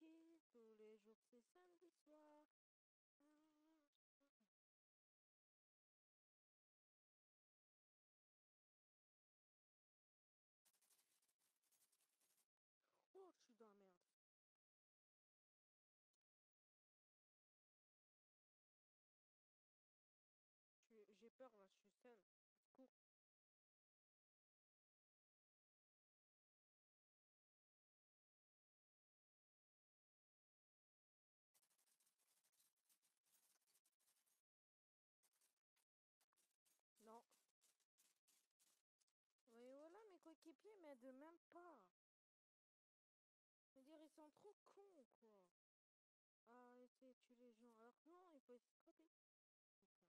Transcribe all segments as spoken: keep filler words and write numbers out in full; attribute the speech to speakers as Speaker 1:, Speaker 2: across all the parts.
Speaker 1: tranquille, tous les jours c'est samedi soir. Oh, je suis dans la merde. J'ai peur là, je suis seule. Cours. Non. Oui, voilà, mes coéquipiers m'aident même pas. Je veux dire, ils sont trop cons, quoi. Ah, essayer de tuer les gens. Alors que non, il faut essayer de scraper. Putain.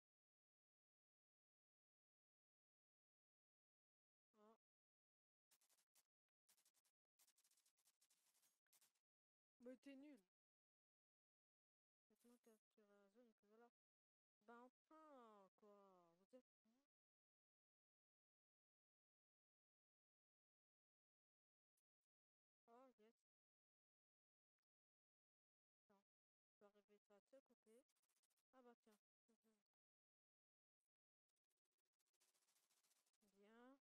Speaker 1: Ah. Mais t'es nul. Maintenant capturer la zone, et puis voilà. Ben enfin, quoi. Vous êtes... Oh, yes. Attends. Je peux arriver ça de ce côté. Ah bah tiens. Bien.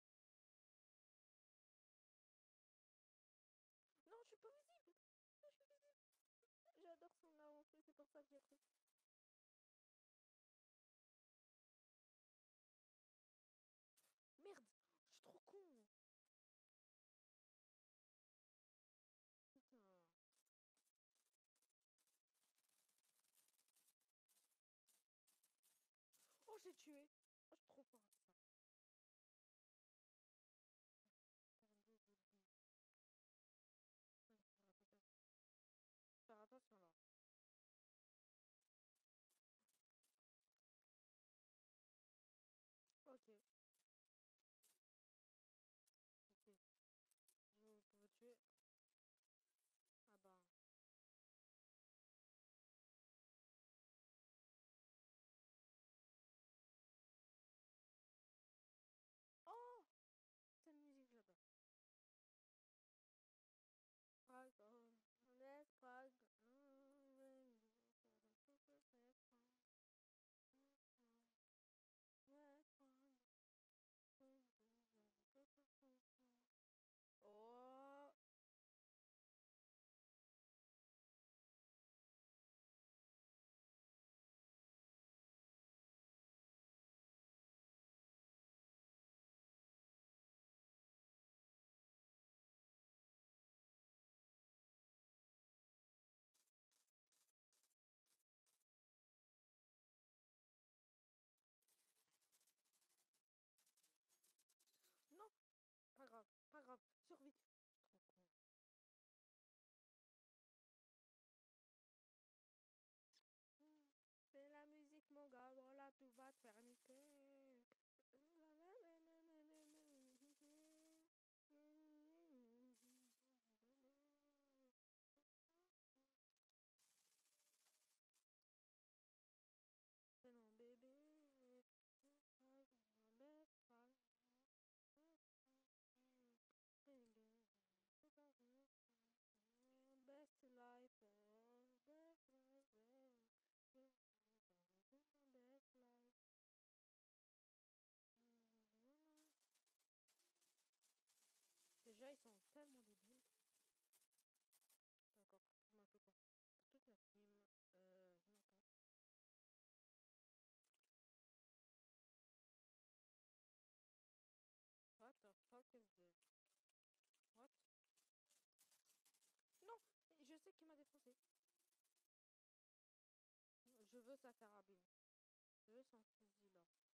Speaker 1: Non, je suis pas visible. Non, je suis visible. J'adore son avancée, c'est pour ça que j'ai pris. Merde, je suis trop con. Putain. Oh, j'ai tué. Oh, je suis trop fort à ça. Faire attention là. Ok. Ok. Vous pouvez tuer. Ah bah. Oh, cette musique j'adore. Frag, oh, let's frag. Oh. Non, pas grave, pas grave, survie. Trop con. Fais la musique, mon gars, voilà, tout va te faire niquer. C'est mon bébé. Best life, best life, best life. Déjà, ils sont tellement débiles. D'accord, tu m'as fait quoi? Pour toute la team, euh, non pas. What the fuck is this? What? Non! Je sais qui m'a défoncé. Je veux sa carabine. Je veux son fusil là.